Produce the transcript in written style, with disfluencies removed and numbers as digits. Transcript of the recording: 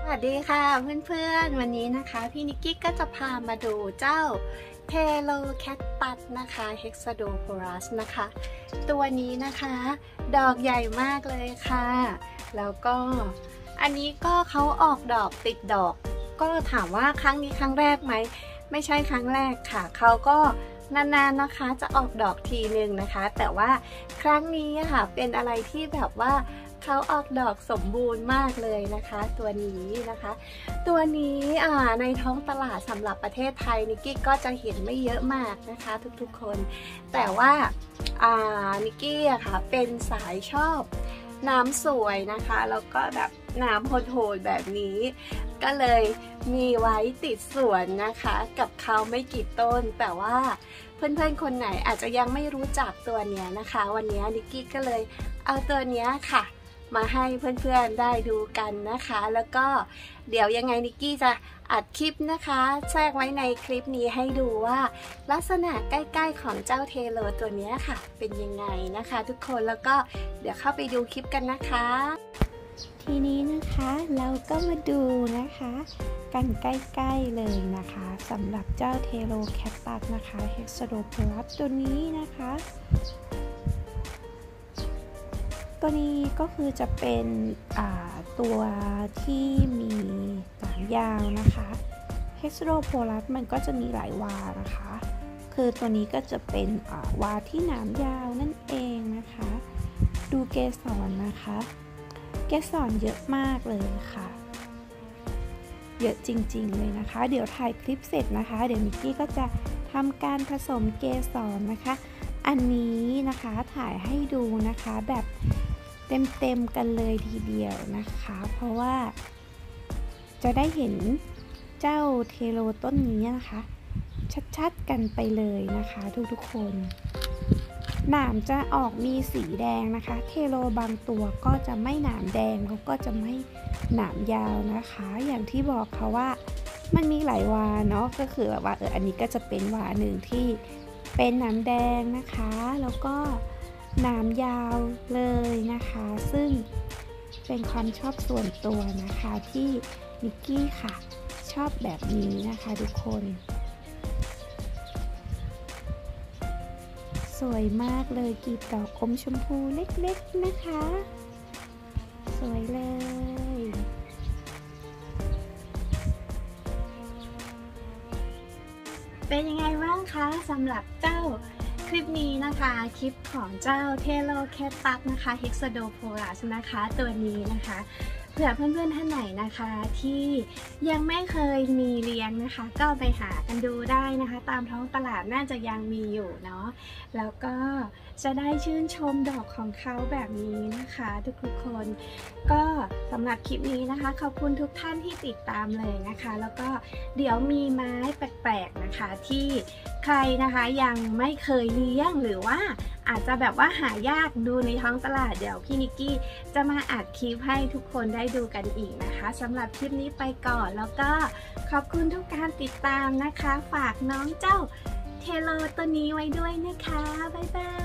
สวัสดีค่ะเพื่อนๆวันนี้นะคะพี่นิกกี้ก็จะพามาดูเจ้าเทโลแคคตัสนะคะเฮกซาโดโพรัสนะคะตัวนี้นะคะดอกใหญ่มากเลยค่ะแล้วก็อันนี้ก็เขาออกดอกติดดอกก็ถามว่าครั้งนี้ครั้งแรกไหมไม่ใช่ครั้งแรกค่ะเขาก็นานๆนะคะจะออกดอกทีนึงนะคะแต่ว่าครั้งนี้ค่ะเป็นอะไรที่แบบว่าเขาออกดอกสมบูรณ์มากเลยนะคะตัวนี้นะคะตัวนี้ในท้องตลาดสำหรับประเทศไทยนิกกี้ก็จะเห็นไม่เยอะมากนะคะทุกๆคนแต่ว่านิกกี้อะค่ะเป็นสายชอบน้ำสวยนะคะแล้วก็แบบน้ำโหดๆแบบนี้ก็เลยมีไว้ติดสวนนะคะกับเขาไม่กี่ต้นแต่ว่าเพื่อนๆคนไหนอาจจะยังไม่รู้จักตัวเนี้ยนะคะวันนี้นิกกี้ก็เลยเอาตัวเนี้ยค่ะมาให้เพื่อนๆได้ดูกันนะคะแล้วก็เดี๋ยวยังไงนิกกี้จะอัดคลิปนะคะแทรกไว้ในคลิปนี้ให้ดูว่าลักษณะใกล้ๆของเจ้าเทโลตัวนี้ค่ะเป็นยังไงนะคะทุกคนแล้วก็เดี๋ยวเข้าไปดูคลิปกันนะคะทีนี้นะคะเราก็มาดูนะคะกันใกล้ๆเลยนะคะสำหรับเจ้าเทโลแคคตัสนะคะเฮกซาโดโพรัสตัวนี้นะคะตัวนี้ก็คือจะเป็นตัวที่มีหนามยาวนะคะเฮกซาโดโพรัสมันก็จะมีหลายวานะคะคือตัวนี้ก็จะเป็นวาที่หนามยาวนั่นเองนะคะดูเกสรนะคะเกสรเยอะมากเลยค่ะเยอะจริงๆเลยนะคะเดี๋ยวถ่ายคลิปเสร็จนะคะเดี๋ยวนิกกี้ก็จะทำการผสมเกสรนะคะอันนี้นะคะถ่ายให้ดูนะคะแบบเต็มๆกันเลยทีเดียวนะคะเพราะว่าจะได้เห็นเจ้าเทโลต้นนี้นะคะชัดๆกันไปเลยนะคะทุกๆคนหนามจะออกมีสีแดงนะคะเทโลบางตัวก็จะไม่หนามแดงแล้วก็จะไม่หนามยาวนะคะอย่างที่บอกค่ะว่ามันมีหลายวาเนาะก็คือแบบว่าอันนี้ก็จะเป็นวาหนึ่งที่เป็นหนามแดงนะคะแล้วก็หนามยาวเลยนะคะซึ่งเป็นความชอบส่วนตัวนะคะที่นิกกี้ค่ะชอบแบบนี้นะคะทุกคนสวยมากเลยกลีบดอกอมชมพูเล็กๆนะคะสวยเลยเป็นยังไงบ้างคะสำหรับเจ้าคลิปนี้นะคะคลิปของเจ้าเทโลแคคตัสนะคะเฮกซาโดโพรัสนะคะตัวนี้นะคะเผื่อเพื่อนๆท่านไหนนะคะที่ยังไม่เคยมีเลี้ยงนะคะก็ไปหากันดูได้นะคะตามท้องตลาดน่าจะยังมีอยู่เนาะแล้วก็จะได้ชื่นชมดอกของเขาแบบนี้นะคะทุกๆคนก็สำหรับคลิปนี้นะคะขอบคุณทุกท่านที่ติดตามเลยนะคะแล้วก็เดี๋ยวมีไม้แปลกๆนะคะที่ใครนะคะยังไม่เคยเลี้ยงหรือว่าอาจจะแบบว่าหายากดูในท้องตลาดเดี๋ยวพี่นิกกี้จะมาอัดคลิปให้ทุกคนได้ดูกันอีกนะคะสำหรับคลิปนี้ไปก่อนแล้วก็ขอบคุณทุกการติดตามนะคะฝากน้องเจ้าเทโลตัวนี้ไว้ด้วยนะคะบ๊ายบาย